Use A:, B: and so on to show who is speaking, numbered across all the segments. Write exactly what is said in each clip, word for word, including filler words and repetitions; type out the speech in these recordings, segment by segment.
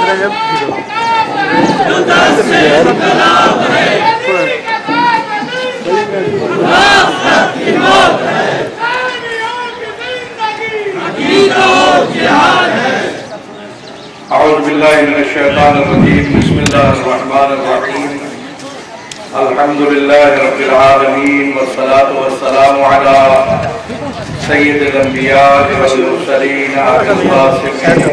A: اعوذ باللہ من الشیطان الرجیم بسم اللہ الرحمن الرحیم الحمد للہ رب العالمین والصلاة والسلام علی سید الانبیاء والمرسلین ابی القاسم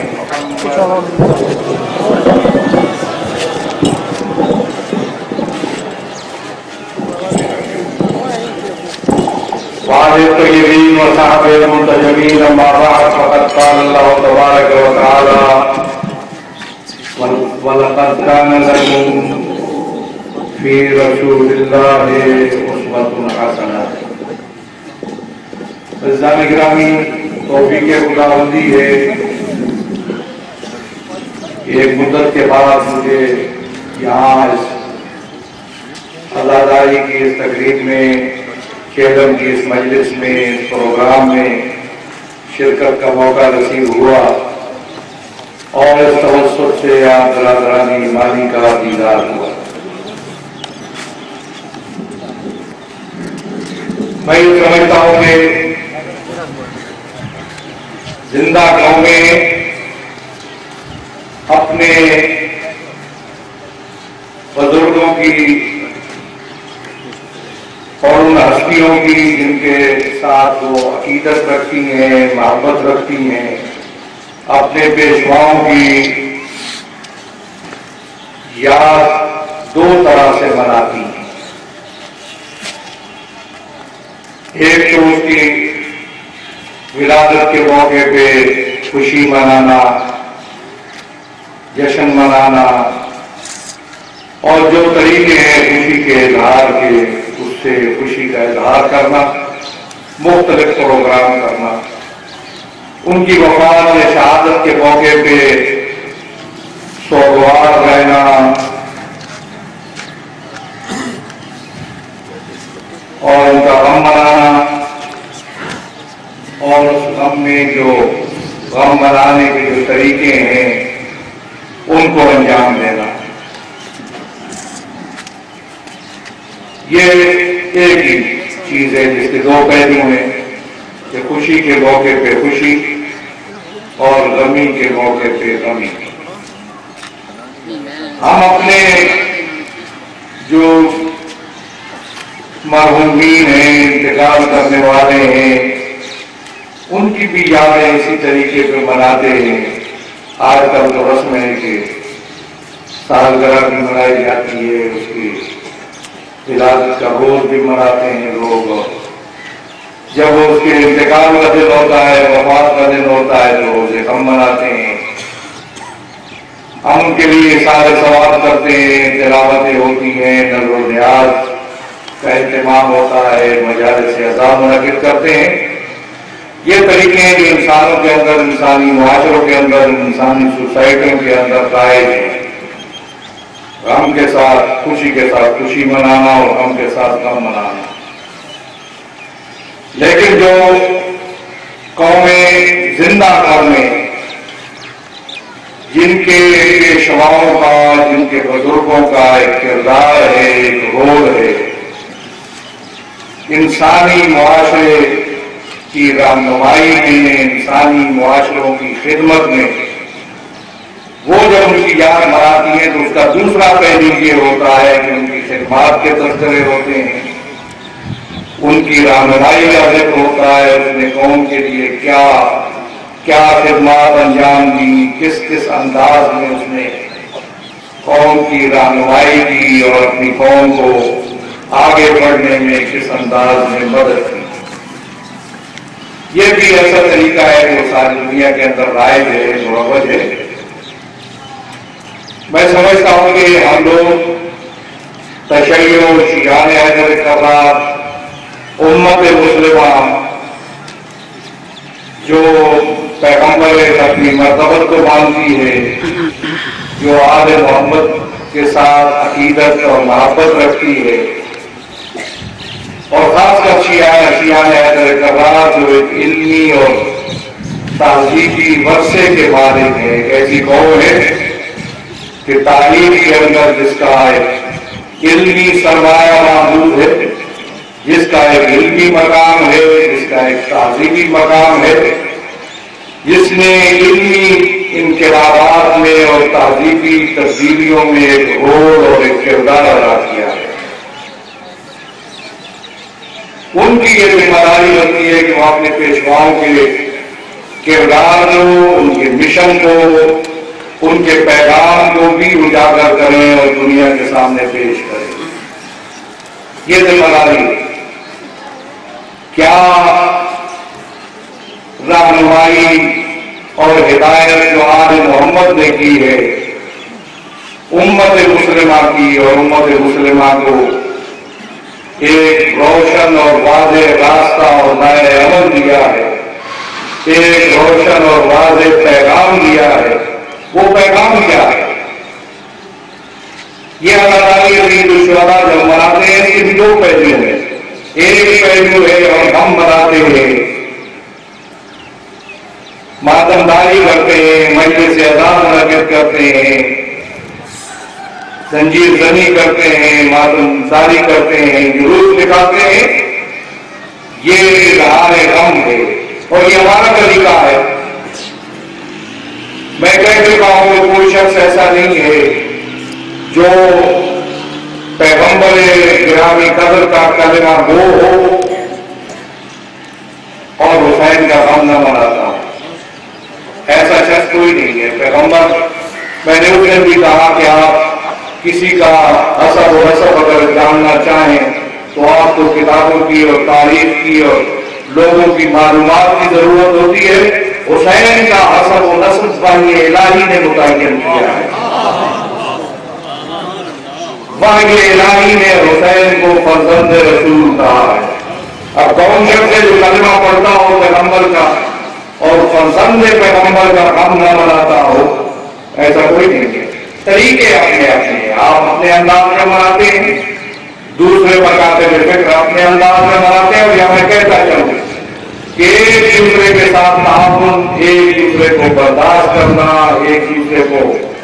A: وعلى الطيبين وصحبه المنتجبين أما بعد فقد قال الله تبارك وتعالى ولقد كان لكم في رسول الله أسوة حسنة. عزیزان گرامی، توفیق خداوندی ہے ایک مدت کے بعد مجھے یہاں اس عزاداری کی اس تقریب میں، کیلم کی اس مجلس میں، اس پروگرام میں شرکت کا موقع نصیب ہوا اور اس توسط سے آپ برادران ایمانی کا دیدار ہوا. میں یہ سمجھتا ہوں کہ زندہ قومیں اپنے بزرگوں کی اور ان ہستیوں کی جن کے ساتھ وہ عقیدت رکھتی ہیں، محبت رکھتی ہیں، اپنے پیشواؤں کی یاد دو طرح سے مناتی ہیں. ایک تو اس کی ولادت کے موقع پہ خوشی منانا، جشن منانا، اور جو طریقے ہیں خوشی کے اظہار کے، اس سے خوشی کا اظہار کرنا، مختلف پروگرام کرنا. ان کی وفات یا شہادت کے موقع پہ سوگوار رہنا اور ان کا غم منانا، اور اس غم میں جو غم منانے کے جو طریقے ہیں ان کو انجام دینا. یہ ایک ہی چیز ہے جس کے دو پہلو ہیں کہ خوشی کے موقع پہ خوشی اور غمی کے موقع پہ غمی. ہم اپنے جو مرحومین ہیں، انتقال کرنے والے ہیں، ان کی بھی یادیں اسی طریقے پہ مناتے ہیں. آج کل تو رسم ہے کہ سالگرہ بھی منائی جاتی ہے، اس کی ولادت کا روز بھی مناتے ہیں لوگ. جب اس کے انتقال کا دن ہوتا ہے، وفات کا دن ہوتا ہے، تو اسے ہم مناتے ہیں. ہم ان کے لیے سارے ثواب کرتے ہیں، تلاوتیں ہوتی ہیں، نظر و نیاز کا اہتمام ہوتا ہے، مجالس عزا منعقد کرتے ہیں. یہ طریقے ہیں جو انسانوں کے اندر، انسانی معاشروں کے اندر، انسانی سوسائٹیوں کے اندر رائج ہیں. غم کے ساتھ خوشی کے ساتھ خوشی منانا اور غم کے ساتھ غم منانا. لیکن جو قومیں زندہ قومیں جن کے پیشواؤں کا، جن کے بزرگوں کا ایک کردار ہے، ایک رول ہے، انسانی معاشرے کی رہنمائی میں، انسانی معاشروں کی خدمت میں، وہ جب ان کی یاد مناتی ہیں تو اس کا دوسرا پہلو یہ ہوتا ہے کہ ان کی خدمات کے تذکرے ہوتے ہیں، ان کی رہنمائی کا ذکر ہوتا ہے. اس نے قوم کے لیے کیا کیا خدمات انجام دی، کس کس انداز میں اس نے قوم کی رہنمائی کی اور اپنی قوم کو آگے بڑھنے میں کس انداز میں مدد کی. یہ بھی ایسا طریقہ ہے جو ساری دنیا کے اندر رائج ہے، مروج ہے. میں سمجھتا ہوں کہ ہم لوگ تشیع، شیعان حیدر کرار، امت مسلمہ جو پیغمبر اپنی مرتبت کو مانتی ہے، جو آل محمد کے ساتھ عقیدت اور محبت رکھتی ہے، اور خاص کر شیعہ شیعان حیدر کرار جو ایک علمی اور تہذیبی ورثے کے مالک ہے، ایک ایسی قوم ہے کہ تعلیم کے اندر جس کا ایک علمی سرمایہ موجود ہے، جس کا ایک علمی مقام ہے، جس کا ایک تہذیبی مقام ہے، جس نے علمی انقلابات میں اور تہذیبی تبدیلیوں میں ایک رول اور ایک کردار ادا کیا ہے، ان کی یہ ذمہ داری ہوتی ہے کہ وہ اپنے پیشواؤں کے کردار کو، ان کے مشن کو، ان کے پیغام کو بھی اجاگر کریں اور دنیا کے سامنے پیش کریں۔ یہ ذمہ داری کیا رہنمائی اور ہدایت جو آل محمد نے کی ہے امت مسلمہ کی، اور امت مسلمہ کو ایک روشن اور واضح راستہ اور نئے عمل دیا ہے، ایک روشن اور واضح پیغام دیا ہے، وہ پیغام کیا ہے؟ یہ عزاداری عید الشہداء جو مناتے ہیں اس کے بھی دو پہلو ہیں۔ ایک پہلو ہے اور ہم مناتے ہیں، ماتمداری کرتے ہیں، مجلس اذان منعقد کرتے ہیں، زنجیر زنی کرتے ہیں، ماتم ساری کرتے ہیں، جلوس نکالتے ہیں، یہ اظہار غم ہے اور یہ ہمارا طریقہ ہے۔ میں کہہ چکا ہوں کہ کوئی شخص ایسا نہیں ہے جو پیغمبر گرامی قدر کا کلمہ گو ہو اور حسین کا غم نہ مناتا ہو، ایسا شخص کوئی نہیں ہے۔ پیغمبر، میں نے اس نے بھی کہا کہ آپ کسی کا حسب و نسب اگر جاننا چاہیں تو آپ کو کتابوں کی اور تاریخ کی اور لوگوں کی معلومات کی ضرورت ہوتی ہے۔ حسین کا حسب و نسب وحی الہی نے متعین کیا ہے، وحی الہی نے حسین کو فرزند رسول کہا ہے۔ اب کون شخص ہے جو کلمہ پڑھتا ہو پیغمبر کا اور فرزند پیغمبر کا غم نہ مناتا ہو؟ ایسا کوئی نہیں ہے۔ طریقے اپنے اپنے، آپ اپنے انداز میں مناتے ہیں، دوسرے بتاتے ہوئے فکر اپنے انداز میں مناتے ہیں۔ اور یہاں میں کہتا چلوں کہ ایک دوسرے کے ساتھ تعاون، ایک دوسرے کو برداشت کرنا، ایک دوسرے کو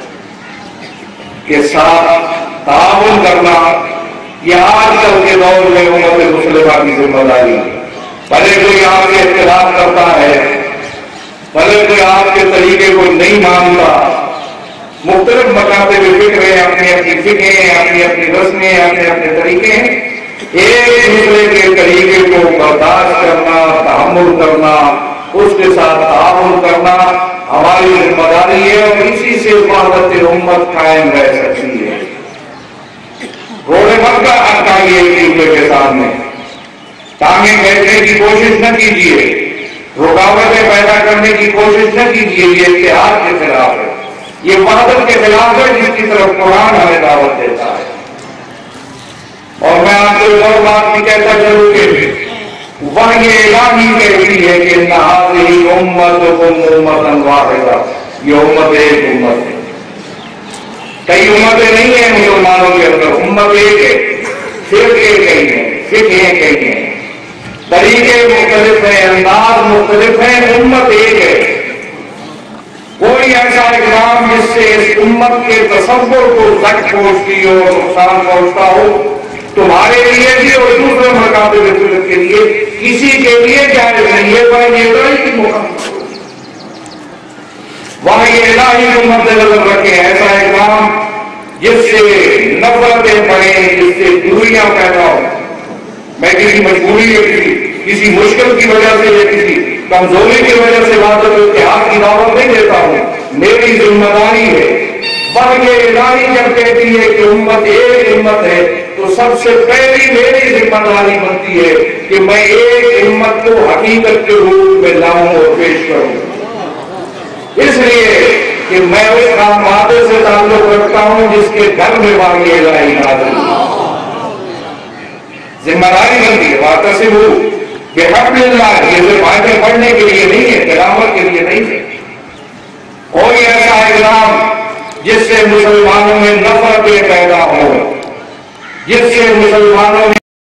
A: کے ساتھ تعاون کرنا، یہ آج کل کے دور میں امت مسلمہ کی ذمہ داری ہے۔ بھلے کوئی آپ کے اختلاف کرتا ہے، بھلے کوئی آپ کے طریقے کو نہیں مانتا، مختلف مکاتب فکر ہیں، اپنی اپنی فکریں ہیں، اپنی اپنی رسمیں ہیں، اپنے اپنے طریقے ہیں، ایک دوسرے کے طریقے کو برداشت کرنا، تحمل کرنا، اس کے ساتھ تعاون کرنا ہماری ذمہ داری ہے، اور اسی سے وحدت امت قائم رہ سکتی ہے۔ روڑے مت کا حق آئیے ایک دوسرے کے سامنے، ٹانگیں کھینچنے کی کوشش نہ کیجیے، رکاوٹیں پیدا کرنے کی کوشش نہ کیجیے، یہ اتحاد کے خلاف ہے، یہ وحدت کے خلاف ہے جس کی طرف قرآن ہمیں دعوت دیتا ہے۔ اور میں آپ کو ایک اور بات بھی کہتا چلوں کہ وحی الہی کہتی ہے کہ اِنَّ هَٰذِهِ أُمَّتُكُمْ أُمَّةً وَاحِدَةً، یہ امت ایک امت ہے، کئی امتیں نہیں ہیں مسلمانوں کے اندر، امت ایک ہے، فرقے کئی ہیں، فقہیں کئی ہیں، طریقے مختلف ہیں، انداز مختلف ہیں، امت ایک ہے۔ کوئی ایسا اقدام جس سے اس امت کے تصور کو زخم پہنچتی ہو، نقصان پہنچتا ہو، تمہارے لیے بھی اور دوسرے مکاتب فکر کے لیے کسی کے لیے جائز نہیں ہے۔ وحی الہی کی مخالفت، وحی الہی کو مد نظر رکھیں، ایسا اقدام جس سے نفرتیں بڑھیں، جس سے دوریاں پیدا ہوں۔ میں کسی مجبوری یا کسی کسی مشکل کی وجہ سے یا کسی کمزوری کی وجہ سے وحدت و اتحاد کی دعوت نہیں دیتا ہوں، میری ذمہ داری ہے۔ وحی الہی جب کہتی ہے کہ امت ایک امت ہے تو سب سے پہلی میری ذمہ داری بنتی ہے کہ میں ایک امت کو حقیقت کے روپ میں لاؤں اور پیش کروں، اس لیے کہ میں اس خانواده سے تعلق رکھتا ہوں جس کے گھر میں وحی الہی نازل ہے۔ ذمہ داری بنتی ہے، واعتصموا بحبل اللہ، یہ صرف آیتیں پڑھنے کے لیے نہیں ہے، تلاوت کے لیے نہیں ہے۔ کوئی ایسا اقدام جس سے مسلمانوں میں نفرتیں پیدا ہوں، جس سے مسلمانوں